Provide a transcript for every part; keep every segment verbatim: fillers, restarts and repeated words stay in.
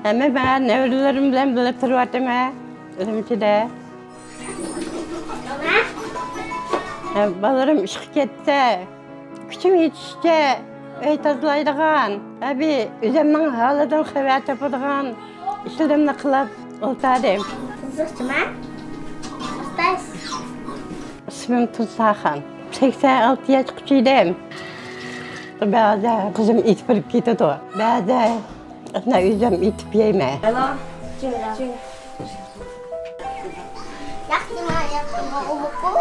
Ama ben nevrilerim bilen bile turvadım ha. Ürümçide. Balarım işe gitti. Küçüm yetişti. Öy tazılaydıgan. Abi üzümden halıdan haber tapıdıgan. İşlerimle kılıp oltadım. Kızım ha? Bas. İsmim Tuzsahan. seksen altı yaş küçüydüm. Bazı kızım itip verip gitti o. Bazı ne üzüm itip yeme. Hello. Cüla. Cüla. Yaktım ha, yaktım ha, umuku.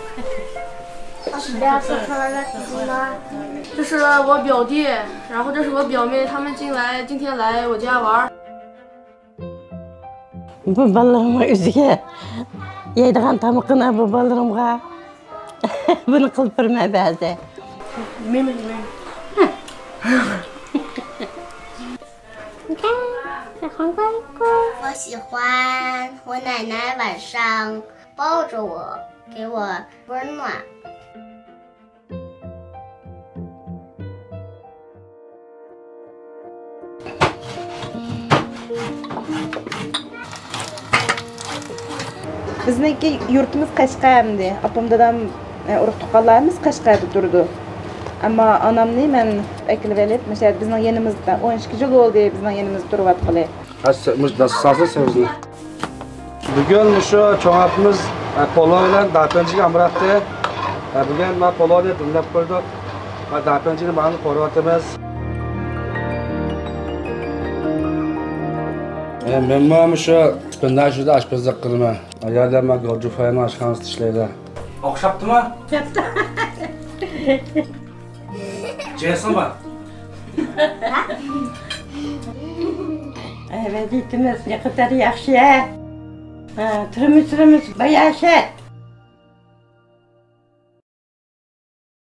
不要说他们的什么？ 这是我表弟，然后这是我表妹，他们进来今天来我家玩。 Bu ballarıma üzüge. Yediğin tamıkına bu ballarıma. Bunu kılıp verme bazı. 妹妹，妹妹。 你看，小黄瓜瓜。我喜欢我奶奶晚上抱着我，给我温暖。 Bizniki yurtimiz Qashqar'mdi. Apam dadam urug' tuqqanlarimiz Qashqarda turdi. Ammo onamni men akilib olib, mesela bizning yanimizda o'n ikki yil bo'ldi bizning yanimizda turibdi. Nasılsınız? Bugün şu çoğaltımız polo bilan dapenchiga amratdi. Bugün men poloni dinlab ko'rdik. Va dapenchini ma'ni ko'ryapmiz. Men mana shu tipindan shuda oshpazlik qilaman. Ayollar men Gorjufayni oshxonasida ishlaydi. O'xshabdimi? O'xshabdi. Jeysonmi? Evet, itimiz ne kadar yaxshi. Ha, turmuş turmuş bayağı şey.